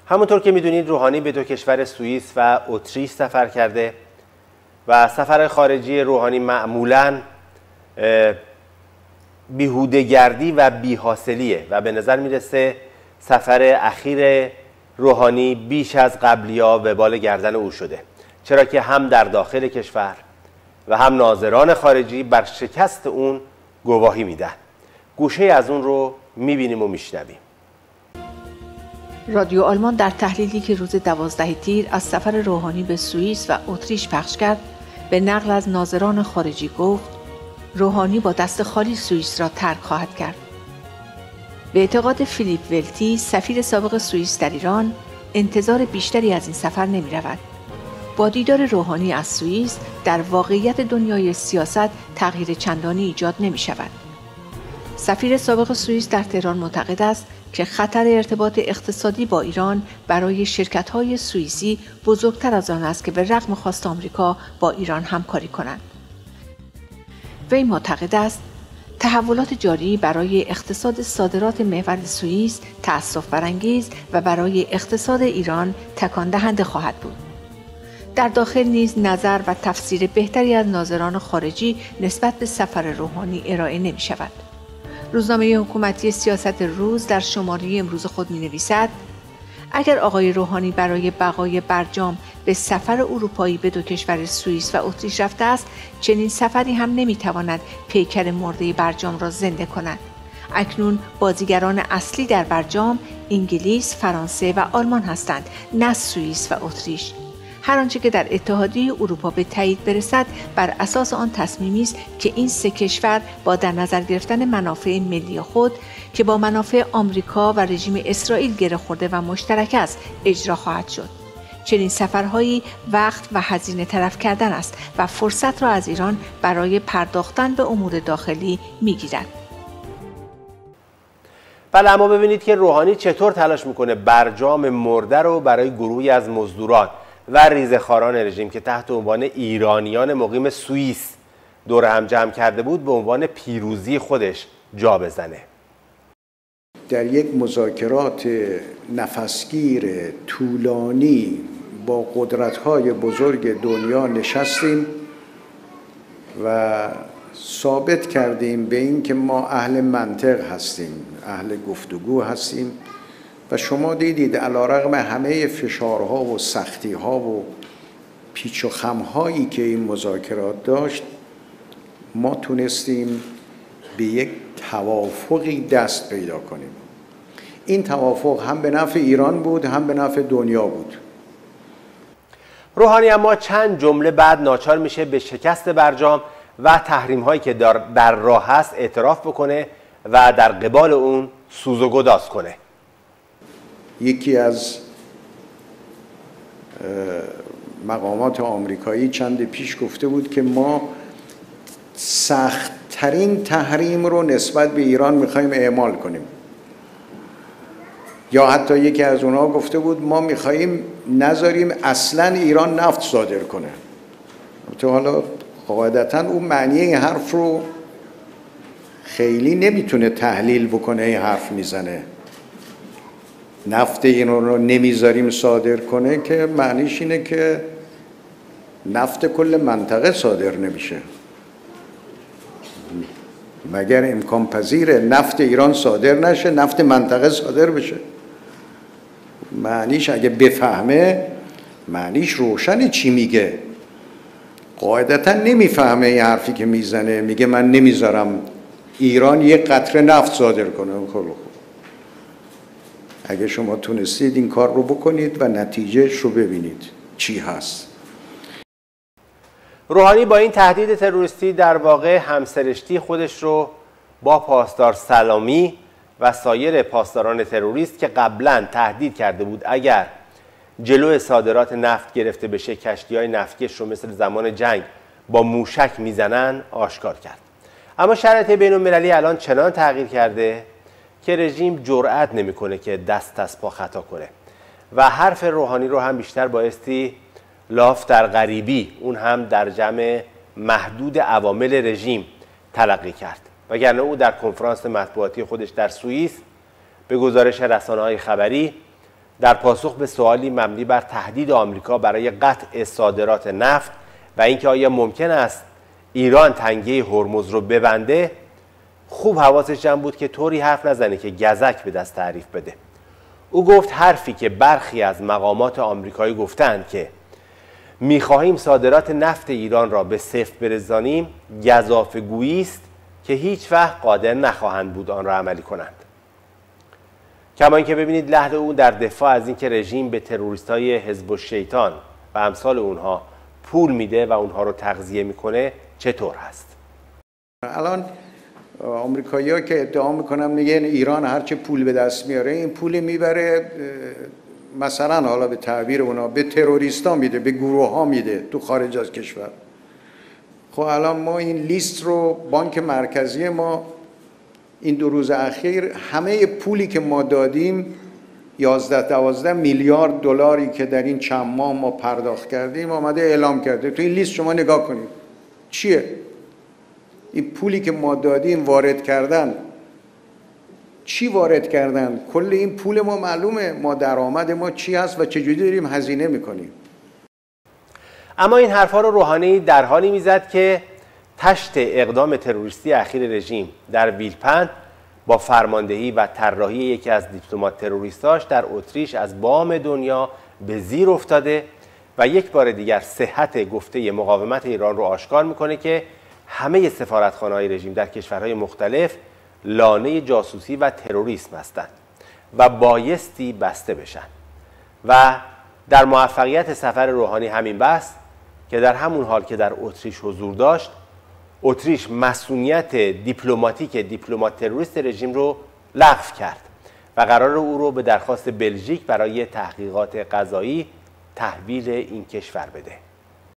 همونطور که میدونید روحانی به دو کشور سوئیس و اتریش سفر کرده و سفر خارجی روحانی معمولاً بیهوده‌گردی و بی‌حاصلیه و به نظر میرسه سفر اخیر روحانی بیش از قبلی‌ها وبال گردن او شده، چرا که هم در داخل کشور و هم ناظران خارجی بر شکست اون گواهی میدن. گوشه از اون رو میبینیم و میشنویم. رادیو آلمان در تحلیلی که روز 12 تیر از سفر روحانی به سوئیس و اتریش پخش کرد، به نقل از ناظران خارجی گفت روحانی با دست خالی سوئیس را ترک خواهد کرد. به اعتقاد فیلیپ ولتی، سفیر سابق سوئیس در ایران، انتظار بیشتری از این سفر نمی رود. با دیدار روحانی از سوئیس در واقعیت دنیای سیاست تغییر چندانی ایجاد نمی شود. سفیر سابق سوئیس در تهران معتقد است که خطر ارتباط اقتصادی با ایران برای شرکت‌های سوئیسی بزرگتر از آن است که به رغم خواست آمریکا با ایران همکاری کنند. وی معتقد است تحولات جاری برای اقتصاد صادرات محور سوئیس تأسف برانگیز و برای اقتصاد ایران تکان دهنده خواهد بود. در داخل نیز نظر و تفسیر بهتری از ناظران خارجی نسبت به سفر روحانی ارائه نمی شود. روزنامه حکومتی سیاست روز در شماره امروز خود می نویسد اگر آقای روحانی برای بقای برجام به سفر اروپایی به دو کشور سوئیس و اتریش رفته است، چنین سفری هم نمیتواند پیکر مرده برجام را زنده کند. اکنون بازیگران اصلی در برجام انگلیس، فرانسه و آلمان هستند، نه سوئیس و اتریش. هر آنچه که در اتحادیه اروپا به تایید برسد بر اساس آن تصمیمی است که این سه کشور با در نظر گرفتن منافع ملی خود که با منافع آمریکا و رژیم اسرائیل گره خورده و مشترک است اجرا خواهد شد. چنین سفرهایی وقت و هزینه تلف کردن است و فرصت را از ایران برای پرداختن به امور داخلی میگیرد. بله، اما ببینید که روحانی چطور تلاش میکنه برجام مرده رو برای گروهی از مزدوران و ریزه‌خواران رژیم که تحت عنوان ایرانیان مقیم سوئیس دور هم جمع کرده بود به عنوان پیروزی خودش جا بزنه. در یک مذاکرات نفسگیر طولانی با قدرت‌های بزرگ دنیا نشستیم و ثابت کردیم به این که ما اهل منطق هستیم، اهل گفتگو هستیم و شما دیدید علیرغم همه فشارها و سختی‌ها و پیچ و خم‌هایی که این مذاکرات داشت، ما تونستیم به یک توافقی دست پیدا کنیم. این توافق هم به نفع ایران بود، هم به نفع دنیا بود. روحانی اما چند جمله بعد ناچار میشه به شکست برجام و تحریم‌هایی که در راه هست اعتراف بکنه و در قبال اون سوز و گداز کنه. یکی از مقامات آمریکایی چند پیش گفته بود که ما سخت‌ترین تحریم رو نسبت به ایران می‌خوایم اعمال کنیم. یا حتی یکی از اونها گفته بود ما می‌خوایم نذاریم اصلاً ایران نفت صادر کنه. تو حالا قاعدتاً اون معنی این حرف رو خیلی نمیتونه تحلیل بکنه. این حرف میزنه نفت ایران رو نمیذاریم صادر کنه که معنیش اینه که نفت کل منطقه صادر نمیشه. مگر امکان پذیره نفت ایران صادر نشه نفت منطقه صادر بشه؟ معنیش اگه بفهمه معنیش روشنه چی میگه. قاعدتا نمیفهمه این حرفی که میزنه، میگه من نمیذارم ایران یک قطره نفت صادر کنه. اگه شما تونستید این کار رو بکنید و نتیجهش رو ببینید چی هست. روحانی با این تهدید تروریستی در واقع همسرشتی خودش رو با پاسدار سلامی و سایر پاسداران تروریست که قبلا تهدید کرده بود اگر جلو صادرات نفت گرفته بشه کشتی‌های نفتکش رو مثل زمان جنگ با موشک میزنن آشکار کرد. اما شرایط بین‌المللی الان چنان تغییر کرده که رژیم جرئت نمیکنه که دست از پا خطا کنه و حرف روحانی رو هم بیشتر بایستی لاف در غریبی، اون هم در جمع محدود عوامل رژیم تلقی کرد، وگرنه او در کنفرانس مطبوعاتی خودش در سوئیس به گزارش رسانه‌های خبری در پاسخ به سوالی مبنی بر تهدید آمریکا برای قطع صادرات نفت و اینکه آیا ممکن است ایران تنگه هرمز رو ببنده، خوب حواسش جمع بود که طوری حرف نزنه که گزک به دست تعریف بده. او گفت حرفی که برخی از مقامات آمریکایی گفتند که می‌خواهیم صادرات نفت ایران را به صفر برسانیم، گزافه‌گویی است که هیچ وقت قادر نخواهند بود آن را عملی کنند. کما اینکه ببینید لحن او در دفاع از اینکه رژیم به تروریست‌های حزب الشیطان و امثال اونها پول میده و اونها رو تغذیه میکنه چطور هست. الان آمریکایی‌ها که ادعا میکنن میگن ایران هرچه پول به دست میاره این پول میبره مثلا حالا به تعبیر اونا به تروریستا میده، به گروه ها میده تو خارج از کشور. خب الان ما این لیست رو بانک مرکزی ما این 2 روز اخیر همه پولی که ما دادیم 11-12 میلیارد دلاری که در این چند ماه ما پرداخت کردیم آمده اعلام کرده. تو این لیست شما نگاه کنید چیه؟ این پولی که ما دادیم وارد کردن، چی وارد کردن؟ کل این پول ما معلومه، ما درآمد ما چی هست و چجوری داریم هزینه میکنیم. اما این حرفا رو روحانی در حالی میزد که تشت اقدام تروریستی اخیر رژیم در ویلپند با فرماندهی و طراحی یکی از دیپلمات تروریستاش در اتریش از بام دنیا به زیر افتاده و یک بار دیگر صحت گفته مقاومت ایران رو آشکار میکنه که همه سفارتخانه‌های رژیم در کشورهای مختلف لانه جاسوسی و تروریسم هستند و بایستی بسته بشن. و در موفقیت سفر روحانی همین بحث که در همون حال که در اتریش حضور داشت، اتریش مسئولیت دیپلمات تروریست رژیم رو لغو کرد و قرار او رو به درخواست بلژیک برای تحقیقات قضایی تحویل این کشور بده.